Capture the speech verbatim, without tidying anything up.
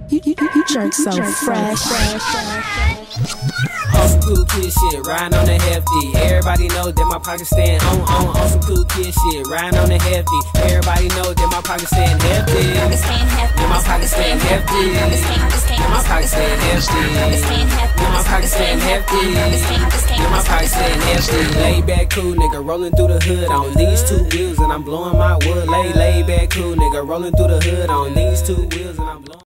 You, you, you, you jerk so fresh. On some cool kid shit, riding on the hefty. Everybody know that my pocket stand on, on, on some cool kid shit, riding on the hefty. Everybody know that my pocket stand hefty. That my pocket stand hefty. That my pocket stand hefty. That my pocket stand hefty. That my pocket stand hefty. Lay back cool nigga, rolling through the hood on these two wheels and I'm blowing my wood. Lay, lay back cool nigga, rolling through the hood on these two wheels and I'm blowing.